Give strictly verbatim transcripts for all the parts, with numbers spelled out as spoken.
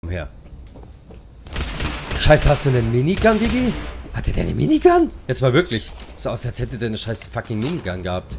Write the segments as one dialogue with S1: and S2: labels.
S1: Komm her. Scheiße, hast du eine Minigun, Digi? Hatte der eine Minigun? Jetzt mal wirklich. So aus, als hätte der eine scheiß fucking Minigun gehabt.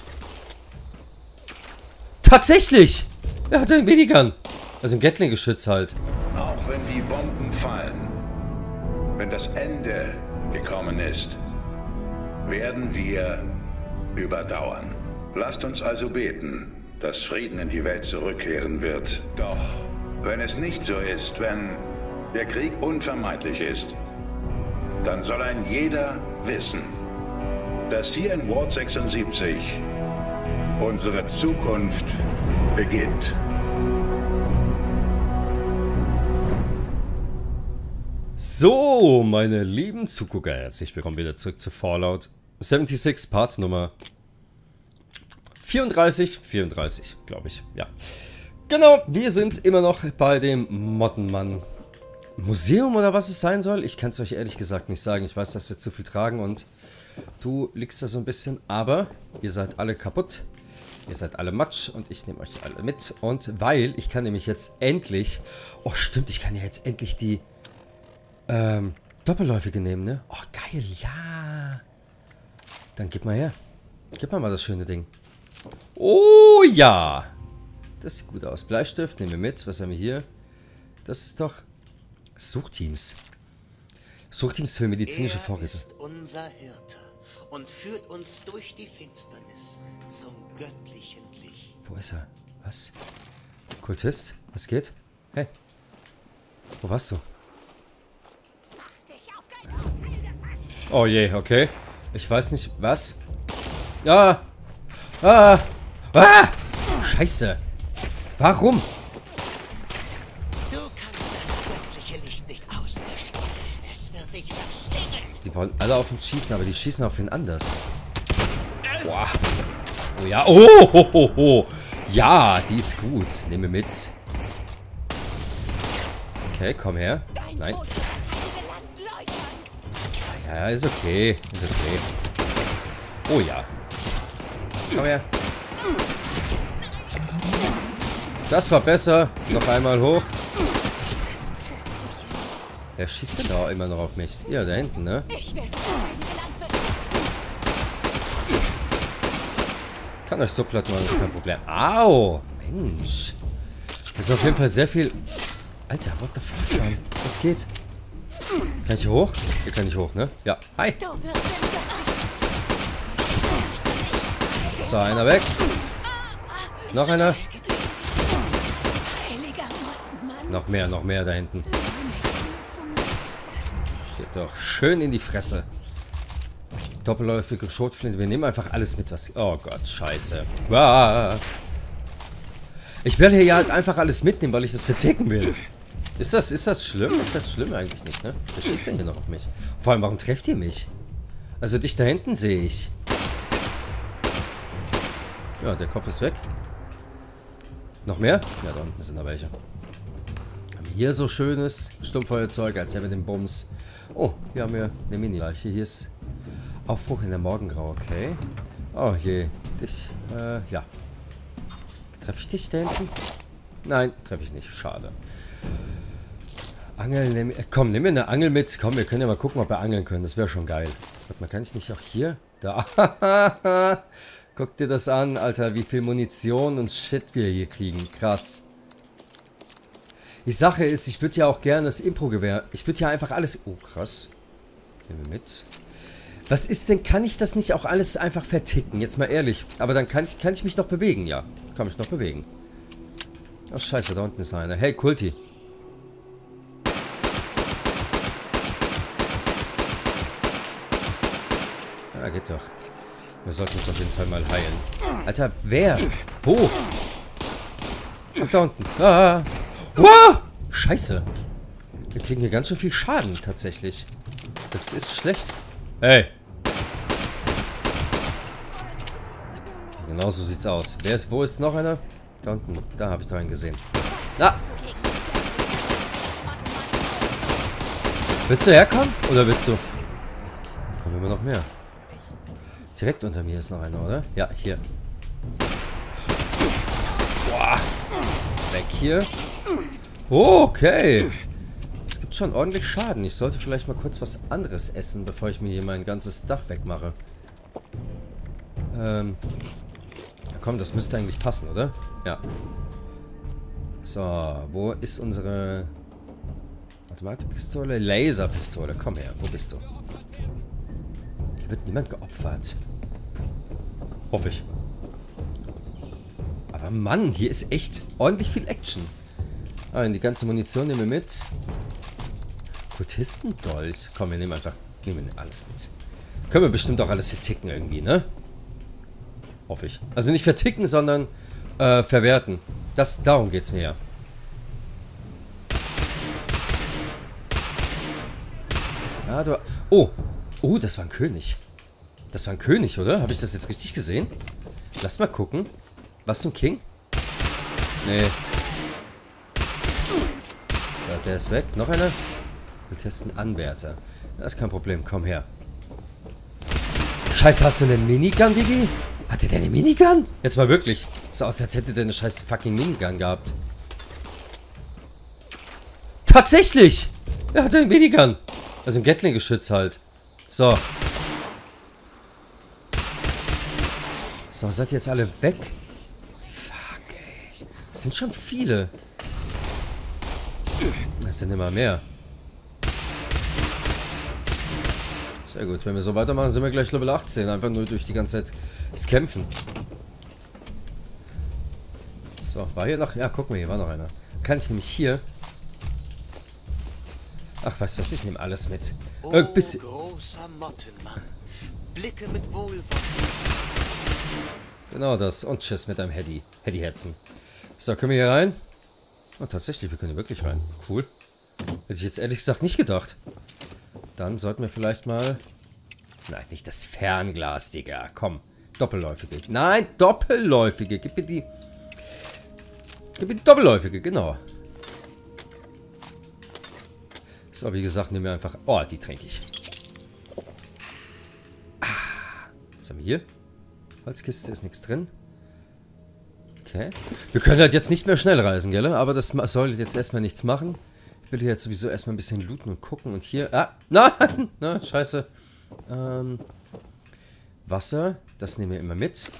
S1: Tatsächlich! Er hatte eine Minigun. Also ein Gatling-Geschütz halt.
S2: Auch wenn die Bomben fallen, wenn das Ende gekommen ist, werden wir überdauern. Lasst uns also beten, dass Frieden in die Welt zurückkehren wird. Doch wenn es nicht so ist, wenn der Krieg unvermeidlich ist, dann soll ein jeder wissen, dass hier in Ward sechsundsiebzig unsere Zukunft beginnt.
S1: So, meine lieben Zugucker, herzlich willkommen wieder zurück zu Fallout sechsundsiebzig, Part Nummer vierunddreißig, vierunddreißig, glaube ich, ja. Genau, wir sind immer noch bei dem Mottenmann Museum oder was es sein soll. Ich kann es euch ehrlich gesagt nicht sagen. Ich weiß, dass wir zu viel tragen und du liegst da so ein bisschen, aber ihr seid alle kaputt. Ihr seid alle Matsch und ich nehme euch alle mit. Und weil ich kann nämlich jetzt endlich, oh stimmt, ich kann ja jetzt endlich die ähm, Doppelläufige nehmen, ne? Oh geil, ja. Dann gib mal her. Gib mal mal das schöne Ding. Oh ja. Das sieht gut aus. Bleistift, nehmen wir mit. Was haben wir hier? Das ist doch Suchteams. Suchteams für medizinische Vorräte.
S3: Er ist unser Hirte und führt uns durch die Finsternis zum göttlichen Licht.
S1: Wo ist er? Was? Kultist? Was geht? Hey. Wo warst du? Oh je, okay. Ich weiß nicht, was? Ah! Ah! Ah! Scheiße! Warum?
S3: Du kannst das göttliche Licht nicht auslöschen. Es wird dich verschlingen.
S1: Die wollen alle auf uns schießen, aber die schießen auf wen anders. Boah. Oh ja. Oh, ho, ho, ho. Ja, die ist gut. Nehmen wir mit. Okay, komm her. Nein. Ja, ist okay. Ist okay. Oh ja. Komm her. Das war besser. Noch einmal hoch. Wer schießt denn da immer noch auf mich? Ja, da hinten, ne? Kann euch so platt machen, das ist kein Problem. Au! Mensch. Das ist auf jeden Fall sehr viel... Alter, what the fuck, Mann? Was geht? Kann ich hier hoch? Hier kann ich hoch, ne? Ja. Hi! So, einer weg. Noch einer. Noch mehr, noch mehr da hinten. Geht doch schön in die Fresse. Doppelläufige Schrotflinte. Wir nehmen einfach alles mit, was... Oh Gott, scheiße. Ah. Ich werde hier ja halt einfach alles mitnehmen, weil ich das verticken will. Ist das, ist das schlimm? Ist das schlimm eigentlich nicht, ne? Wer schießt denn hier noch auf mich? Vor allem, warum trefft ihr mich? Also dich da hinten sehe ich. Ja, der Kopf ist weg. Noch mehr? Ja, da unten sind da welche. Haben wir hier so schönes Stummfeuerzeug, als hätten wir den Bums. Oh, hier haben wir eine Mini-Leiche. Hier ist Aufbruch in der Morgengrau, okay. Oh je, dich, äh, ja. Treffe ich dich da hinten? Nein, treffe ich nicht. Schade. Angeln, nehm, äh, komm, nimm mir eine Angel mit. Komm, wir können ja mal gucken, ob wir angeln können. Das wäre schon geil. Warte mal, kann ich nicht auch hier? Da. Guck dir das an, Alter, wie viel Munition und Shit wir hier kriegen. Krass. Die Sache ist, ich würde ja auch gerne das Impro-Gewehr. Ich würde ja einfach alles... Oh, krass. Nehmen wir mit. Was ist denn, kann ich das nicht auch alles einfach verticken? Jetzt mal ehrlich. Aber dann kann ich, kann ich mich noch bewegen, ja. Kann mich noch bewegen. Ach, scheiße, da unten ist einer. Hey, Kulti. Ja, geht doch. Wir sollten uns auf jeden Fall mal heilen. Alter, wer? Wo? Ach, da unten. Ah. Wow! Scheiße. Wir kriegen hier ganz schön viel Schaden, tatsächlich. Das ist schlecht. Hey. Genau so sieht's aus. Wer ist, wo ist noch einer? Da unten. Da habe ich doch einen gesehen. Na! Willst du herkommen? Oder willst du... Kommen immer noch mehr. Direkt unter mir ist noch einer, oder? Ja, hier. Boah. Weg hier. Okay. Es gibt schon ordentlich Schaden. Ich sollte vielleicht mal kurz was anderes essen, bevor ich mir hier mein ganzes Stuff wegmache. Ähm. Ja, komm, das müsste eigentlich passen, oder? Ja. So, wo ist unsere Automatikpistole? Laserpistole. Komm her, wo bist du? Hier wird niemand geopfert. Hoffe ich. Aber Mann, hier ist echt ordentlich viel Action. Ah, die ganze Munition nehmen wir mit. Kultistendolch. Komm, wir nehmen einfach nehmen wir alles mit. Können wir bestimmt auch alles verticken irgendwie, ne? Hoffe ich. Also nicht verticken, sondern äh, verwerten. Das, darum geht's mir ja. Ja, du... Oh. Oh, das war ein König. Das war ein König, oder? Habe ich das jetzt richtig gesehen? Lass mal gucken. Was, so ein King? Nee. Ja, der ist weg. Noch einer? Wir testen Anwärter. Das ist kein Problem. Komm her. Scheiße, hast du eine Minigun, Digi? Hatte der eine Minigun? Jetzt mal wirklich. So aus, als hätte der eine scheiß fucking Minigun gehabt. Tatsächlich! Er hatte eine Minigun. Also ein Gatling-Geschütz halt. So. So, seid ihr jetzt alle weg? Fuck, ey. Das sind schon viele. Das sind immer mehr. Sehr gut. Wenn wir so weitermachen, sind wir gleich Level achtzehn. Einfach nur durch die ganze Zeit das Kämpfen. So, war hier noch... Ja, guck mal, hier war noch einer. Kann ich nämlich hier... Ach, weißt du was? Ich nehme alles mit.
S3: Oh,
S1: äh, bisschen...
S3: großer Mottenmann. Blicke mit Wohlwollen.
S1: Genau das. Und tschüss mit einem Hedy. Hedy-Herzen. So, können wir hier rein? Oh, tatsächlich, wir können hier wirklich rein. Cool. Hätte ich jetzt ehrlich gesagt nicht gedacht. Dann sollten wir vielleicht mal... Nein, nicht das Fernglas, Digga. Komm. Doppelläufige. Nein, doppelläufige. Gib mir die... Gib mir die doppelläufige, genau. So, wie gesagt, nehmen wir einfach... Oh, die trinke ich. Ah. Was haben wir hier? Holzkiste, ist nichts drin. Okay. Wir können halt jetzt nicht mehr schnell reisen, gell? Aber das soll jetzt erstmal nichts machen. Ich will hier jetzt sowieso erstmal ein bisschen looten und gucken. Und hier... Ah, nein! Na, scheiße. Ähm, Wasser. Das nehmen wir immer mit.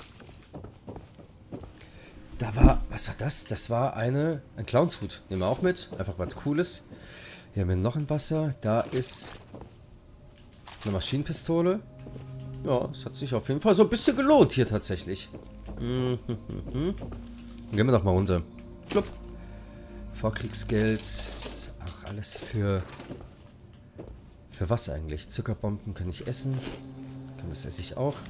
S1: Da war... Was war das? Das war eine... Ein Clownshut. Nehmen wir auch mit. Einfach weil es cool ist. Hier haben wir noch ein Wasser. Da ist... Eine Maschinenpistole. Ja, es hat sich auf jeden Fall so ein bisschen gelohnt hier tatsächlich. Mhm, mhm, mhm. Gehen wir doch mal runter. Plupp. Vorkriegsgeld. Ach, alles für... Für was eigentlich? Zuckerbomben kann ich essen. Das esse ich auch.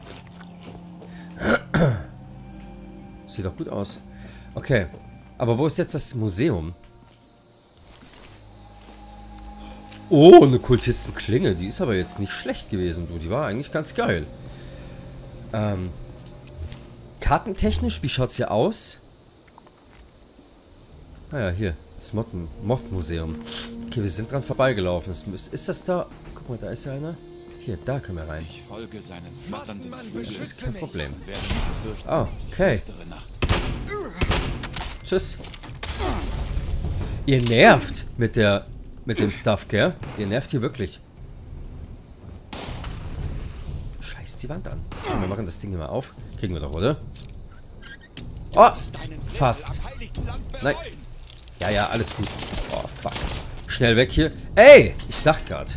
S1: Sieht doch gut aus. Okay. Aber wo ist jetzt das Museum? Oh, eine Kultistenklinge. Die ist aber jetzt nicht schlecht gewesen, du. Die war eigentlich ganz geil. Ähm... Kartentechnisch, wie schaut's hier aus? Naja, hier. Das Moth-Museum. Okay, wir sind dran vorbeigelaufen. Ist, ist das da? Guck mal, da ist ja einer. Hier, da können wir rein.
S4: Ich folge seinen flatternden
S1: Das ist kein Problem.
S4: Flügeln.
S1: Ah, okay. Tschüss. Ihr nervt mit der... Mit dem Stuff, gell? Ihr nervt hier wirklich. Scheiß die Wand an. Wir machen das Ding immer auf. Kriegen wir doch, oder? Oh! Fast. Nein. Ja, ja, alles gut. Oh, fuck. Schnell weg hier. Ey! Ich dachte gerade.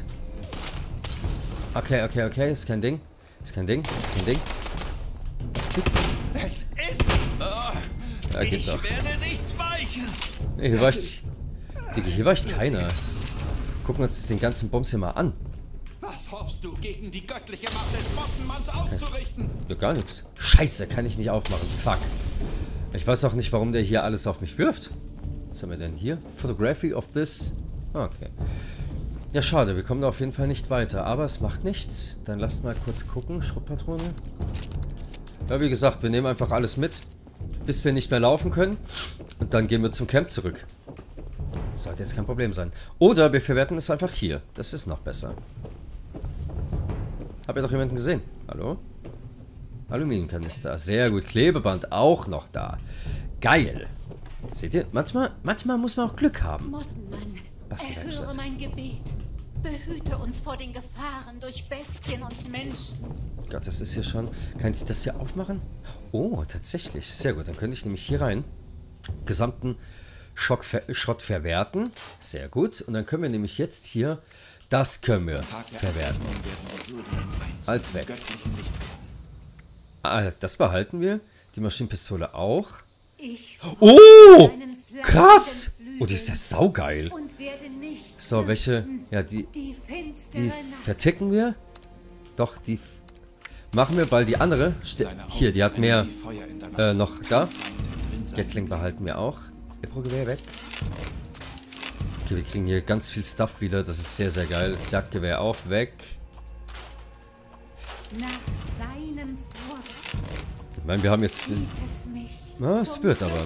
S1: Okay, okay, okay. Ist kein Ding. Ist kein Ding. Ist kein Ding. Was gibt's?
S4: Es ist... Oh,
S1: Ja, geht
S4: ich
S1: doch.
S4: werde nicht weichen.
S1: Nee, hier war ich... Digga, hier war ich keiner. Gucken wir uns den ganzen Bums hier mal an.
S4: Was hoffst du, gegen die göttliche Macht des Mottenmanns auszurichten?
S1: Ja, gar nichts. Scheiße, kann ich nicht aufmachen. Fuck. Ich weiß auch nicht, warum der hier alles auf mich wirft. Was haben wir denn hier? Photography of this. Ah, okay. Ja, schade. Wir kommen da auf jeden Fall nicht weiter. Aber es macht nichts. Dann lasst mal kurz gucken. Schrottpatrone. Ja, wie gesagt, wir nehmen einfach alles mit. Bis wir nicht mehr laufen können. Und dann gehen wir zum Camp zurück. Sollte jetzt kein Problem sein. Oder wir verwerten es einfach hier. Das ist noch besser. Habt ihr doch jemanden gesehen? Hallo? Aluminiumkanister. Sehr gut. Klebeband auch noch da. Geil. Seht ihr? Manchmal, manchmal muss man auch Glück haben.
S5: Mottenmann,
S1: Basti,
S5: erhöre mein Gebet. Behüte uns vor den Gefahren durch Bestien und Menschen.
S1: Gott, das ist hier schon... Kann ich das hier aufmachen? Oh, tatsächlich. Sehr gut. Dann könnte ich nämlich hier rein gesamten Schock ver Schrott verwerten. Sehr gut. Und dann können wir nämlich jetzt hier... Das können wir verwerten. Als weg. Ah, das behalten wir. Die Maschinenpistole auch. Oh! Krass! Oh, die ist ja saugeil. So, welche... Ja, die... Die verticken wir. Doch, die... Machen wir, weil die andere... Hier, die hat mehr... Äh, noch da. Gatling behalten wir auch. Epro-Gewehr weg. Okay, wir kriegen hier ganz viel Stuff wieder. Das ist sehr, sehr geil. Das Jagdgewehr auch weg. Ich meine, wir haben jetzt... Na, es wird aber.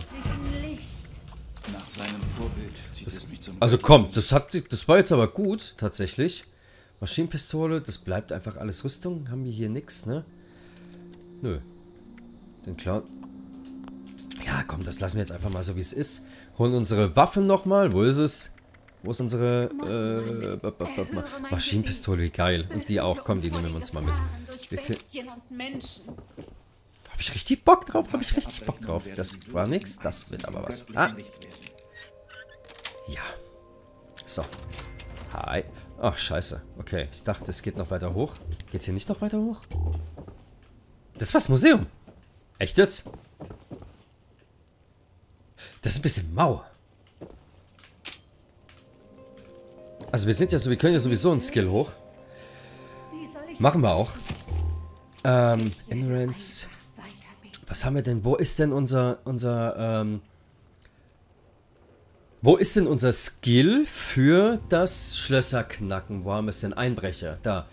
S1: Das, also komm, das hat sich, das war jetzt aber gut, tatsächlich. Maschinenpistole, das bleibt einfach alles Rüstung. Haben wir hier nichts, ne? Nö. Den Clown. Ja, komm, das lassen wir jetzt einfach mal so, wie es ist. Holen unsere Waffen nochmal. Wo ist es? Wo ist unsere äh, Maschinenpistole? Wie geil. Und die auch. Komm, die nehmen wir uns mal mit. Wie viel? Habe ich richtig Bock drauf? Habe ich richtig Bock drauf? Das war nix. Das wird aber was. Ah. Ja. So. Hi. Ach, scheiße. Okay. Ich dachte, es geht noch weiter hoch. Geht's hier nicht noch weiter hoch? Das war das Museum. Echt jetzt? Das ist ein bisschen mau. Also wir sind ja so, wir können ja sowieso einen Skill hoch. Machen wir auch. Ähm, Endurance. Was haben wir denn? Wo ist denn unser, unser, ähm... Wo ist denn unser Skill für das Schlösserknacken? Wo haben wir es denn? Einbrecher. Da.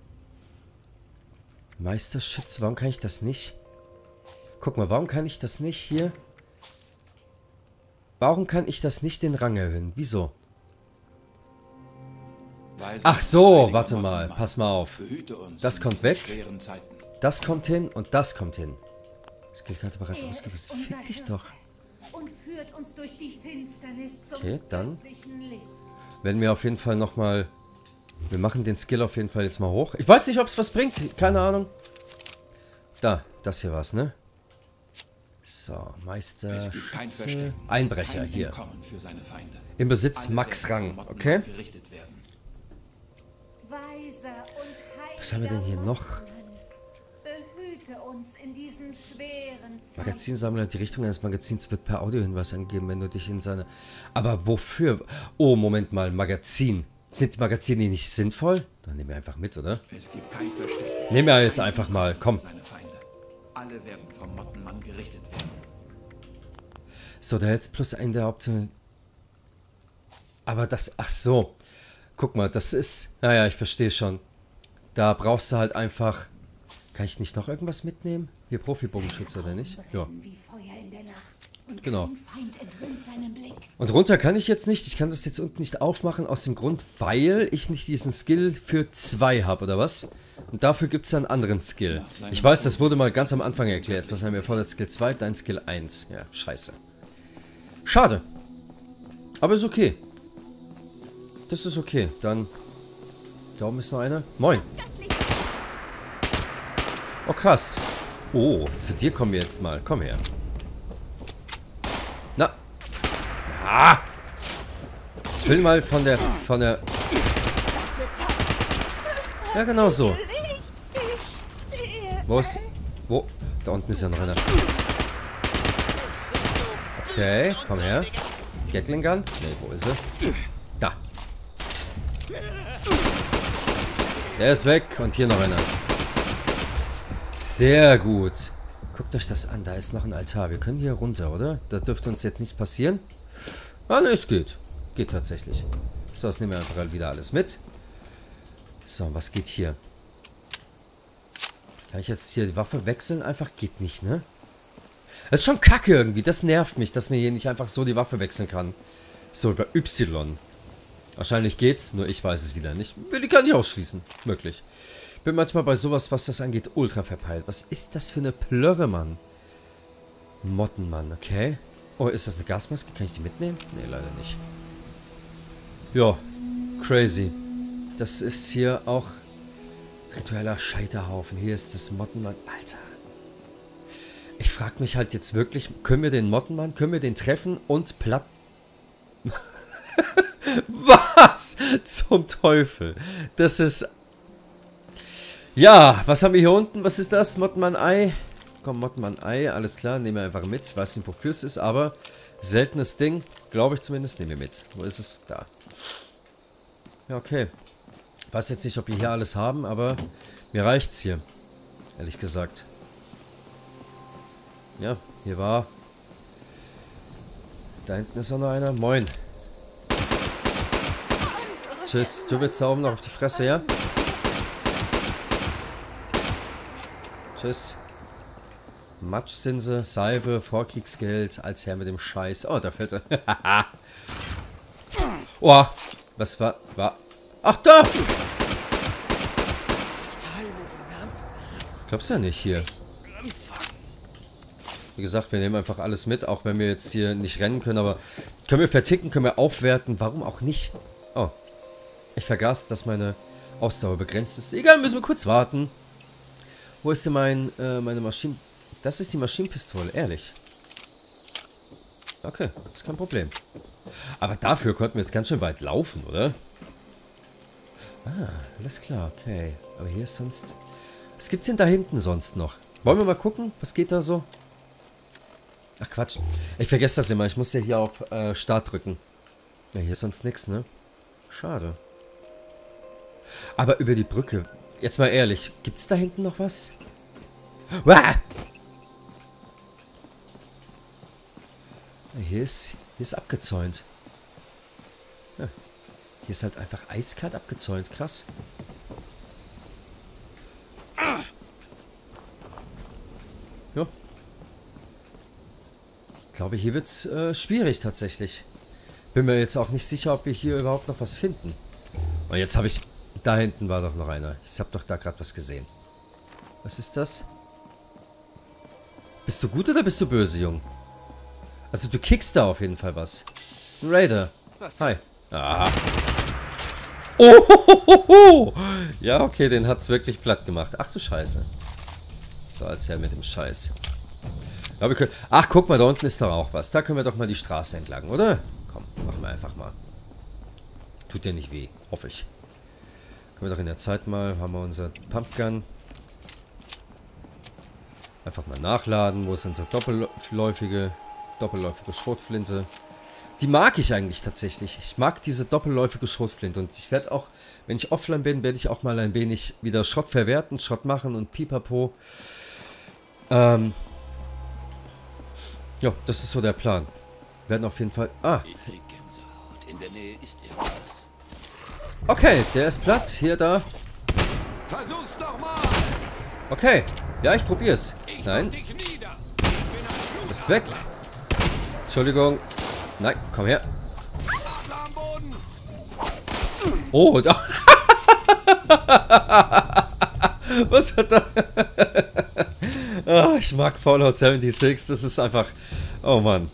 S1: Meisterschütze. Warum kann ich das nicht? Guck mal, warum kann ich das nicht hier? Warum kann ich das nicht den Rang erhöhen? Wieso? Ach so, warte mal. Pass mal auf. Das kommt weg. Das kommt hin und das kommt hin. Skillkarte bereits ausgerüstet. Fick dich doch. Okay, dann werden wir auf jeden Fall nochmal... Wir machen den Skill auf jeden Fall jetzt mal hoch. Ich weiß nicht, ob es was bringt. Keine Ahnung. Da, das hier war's, ne? So, Meister, Schütze, Einbrecher, hier. Im Besitz Max Rang, okay? Was haben wir denn hier noch? Magazinsammler, die Richtung eines Magazins wird per Audiohinweis angegeben, wenn du dich in seine... Aber wofür? Oh, Moment mal, Magazin. Sind die Magazine nicht sinnvoll? Dann nehmen wir einfach mit, oder? Nehmen wir jetzt einfach mal, komm.
S4: Alle werden vom Mottenmann gerichtet werden.
S1: So, da hältst plus ein der Haupte. Aber das, ach so. Guck mal, das ist, naja, ich verstehe schon. Da brauchst du halt einfach, kann ich nicht noch irgendwas mitnehmen? Hier Profi-Bogenschütze, oder nicht? Ja. Genau. Und runter kann ich jetzt nicht. Ich kann das jetzt unten nicht aufmachen, aus dem Grund, weil ich nicht diesen Skill für zwei habe, oder was? Und dafür gibt es einen anderen Skill. Ich weiß, das wurde mal ganz am Anfang erklärt. Was haben wir vor der Skill zwei? Dein Skill eins. Ja, scheiße. Schade. Aber ist okay. Das ist okay. Dann... Da oben ist noch einer. Moin. Oh, krass. Oh, zu dir kommen wir jetzt mal. Komm her. Na. Ah. Ich will mal von der... Von der... Ja, genau so. Wo ist... Wo? Da unten ist ja noch einer. Okay, komm her. Gatling Gun? Ne, wo ist sie? Da. Der ist weg und hier noch einer. Sehr gut. Guckt euch das an, da ist noch ein Altar. Wir können hier runter, oder? Das dürfte uns jetzt nicht passieren. Ah, ne, es geht. Geht tatsächlich. So, das nehmen wir einfach wieder alles mit. So, was geht hier? Kann ich jetzt hier die Waffe wechseln? Einfach geht nicht, ne? Das ist schon kacke irgendwie. Das nervt mich, dass man hier nicht einfach so die Waffe wechseln kann. So, über Y. Wahrscheinlich geht's, nur ich weiß es wieder nicht. Will ich gar nicht ausschließen. Möglich. Bin manchmal bei sowas, was das angeht, ultra verpeilt. Was ist das für eine Plörre, Mann? Mottenmann, okay. Oh, ist das eine Gasmaske? Kann ich die mitnehmen? Nee, leider nicht. Ja, crazy. Das ist hier auch ritueller Scheiterhaufen. Hier ist das Mottenmann. Alter. Ich frage mich halt jetzt wirklich, können wir den Mottenmann, können wir den treffen und platt... Was zum Teufel? Das ist... Ja, was haben wir hier unten? Was ist das? Mottenmann-Ei? Komm, Mottenmann-Ei, alles klar, nehmen wir einfach mit. Ich weiß nicht, wofür es ist, aber seltenes Ding, glaube ich zumindest, nehmen wir mit. Wo ist es? Da. Ja, okay. Weiß jetzt nicht, ob wir hier alles haben, aber mir reicht's hier. Ehrlich gesagt. Ja, hier war... Da hinten ist auch noch einer. Moin. Tschüss. Du willst da oben noch auf die Fresse, ja? Tschüss. Matschsinse, Salve, Vorkriegsgeld, als Herr mit dem Scheiß. Oh, da fällt er. Oh, was war... war... Ach, da! Glaubst du ja nicht hier. Wie gesagt, wir nehmen einfach alles mit, auch wenn wir jetzt hier nicht rennen können, aber können wir verticken, können wir aufwerten, warum auch nicht? Oh, ich vergaß, dass meine Ausdauer begrenzt ist. Egal, müssen wir kurz warten. Wo ist denn mein, äh, meine Maschinen... Das ist die Maschinenpistole, ehrlich. Okay, ist kein Problem. Aber dafür konnten wir jetzt ganz schön weit laufen, oder? Ah, alles klar, okay. Aber hier ist sonst... Was gibt's denn da hinten sonst noch? Wollen wir mal gucken? Was geht da so? Ach Quatsch. Ich vergesse das immer. Ich muss ja hier auf äh, Start drücken. Ja, hier ist sonst nichts, ne? Schade. Aber über die Brücke... Jetzt mal ehrlich. Gibt's da hinten noch was? Uah! Hier ist, hier ist abgezäunt. Ja. Hier ist halt einfach eiskalt abgezäunt. Krass. Ja. Ich glaube, hier wird es äh, schwierig tatsächlich. Bin mir jetzt auch nicht sicher, ob wir hier überhaupt noch was finden. Und jetzt habe ich... Da hinten war doch noch einer. Ich habe doch da gerade was gesehen. Was ist das? Bist du gut oder bist du böse, Jung? Also du kickst da auf jeden Fall was. Ein Raider. Hi. Aha. Oh, ho, ho, ho. Ja, okay, den hat's wirklich platt gemacht. Ach du Scheiße. So, als Herr mit dem Scheiß. Ja, wir können... Ach, guck mal, da unten ist doch auch was. Da können wir doch mal die Straße entlang, oder? Komm, machen wir einfach mal. Tut dir nicht weh, hoffe ich. Können wir doch in der Zeit mal... Haben wir unser Pumpgun. Einfach mal nachladen. Wo ist unsere doppelläufige... Doppelläufige Schrotflinte. Die mag ich eigentlich tatsächlich. Ich mag diese doppelläufige Schrotflinte. Und ich werde auch, wenn ich offline bin, werde ich auch mal ein wenig wieder Schrott verwerten, Schrott machen und pipapo. Ähm. Ja, das ist so der Plan. Wir werden auf jeden Fall... Ah.
S4: In der Nähe ist irgendwas.
S1: Okay, der ist platt. Hier, da.
S4: Versuch's doch mal.
S1: Okay. Ja, ich probier's. Nein. Ist weg. Entschuldigung. Nein, komm her. Oh, da. Was hat da? Oh, ich mag Fallout sechsundsiebzig. Das ist einfach... Oh Mann.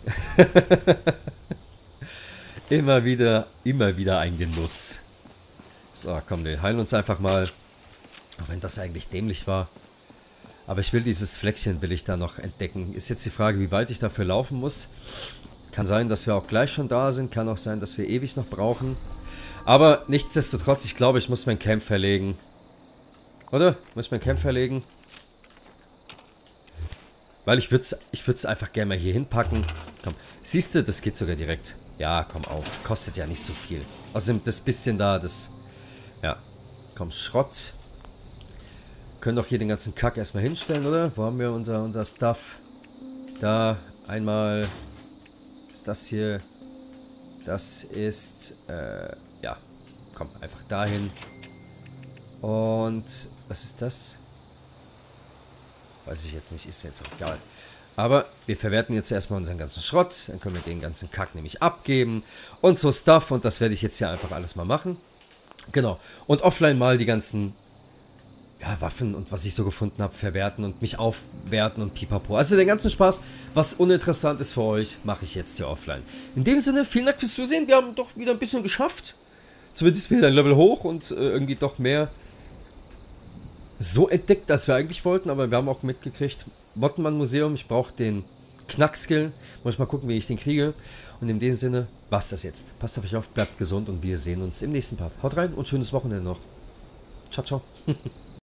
S1: Immer wieder, immer wieder ein Genuss. So, komm, wir heilen uns einfach mal. Auch wenn das eigentlich dämlich war. Aber ich will dieses Fleckchen, will ich da noch entdecken. Ist jetzt die Frage, wie weit ich dafür laufen muss. Kann sein, dass wir auch gleich schon da sind. Kann auch sein, dass wir ewig noch brauchen. Aber nichtsdestotrotz, ich glaube, ich muss mein Camp verlegen. Oder? Muss ich mein Camp verlegen? Weil ich würde es ich würd's einfach gerne mal hier hinpacken. Komm, siehst du, das geht sogar direkt. Ja, komm auf. Kostet ja nicht so viel. Außerdem das bisschen da, das... Ja, komm, Schrott. Können doch hier den ganzen Kack erstmal hinstellen, oder? Wo haben wir unser, unser Stuff? Da, einmal... Ist das hier... Das ist... Äh, ja. Komm, einfach dahin. Und... Was ist das? Weiß ich jetzt nicht, ist mir jetzt auch egal. Aber wir verwerten jetzt erstmal unseren ganzen Schrott. Dann können wir den ganzen Kack nämlich abgeben. Und so Stuff. Und das werde ich jetzt hier einfach alles mal machen. Genau. Und offline mal die ganzen ja, Waffen und was ich so gefunden habe, verwerten und mich aufwerten und pipapo. Also den ganzen Spaß, was uninteressant ist für euch, mache ich jetzt hier offline. In dem Sinne, vielen Dank fürs Zusehen. Wir haben doch wieder ein bisschen geschafft. Zumindest wieder ein Level hoch und äh, irgendwie doch mehr so entdeckt, als wir eigentlich wollten. Aber wir haben auch mitgekriegt, Mottenmann-Museum, ich brauche den Knackskill. Muss ich mal gucken, wie ich den kriege. Und in dem Sinne, war's das jetzt. Passt auf euch auf, bleibt gesund und wir sehen uns im nächsten Part. Haut rein und schönes Wochenende noch. Ciao, ciao.